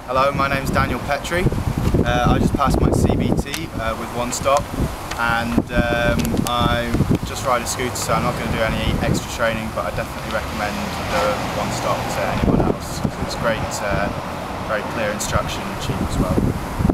Hello, my name's Daniel Petry. I just passed my CBT with one stop, and I just ride a scooter, so I'm not going to do any extra training, but I definitely recommend the one stop to anyone else. It's great, very clear instruction and cheap as well.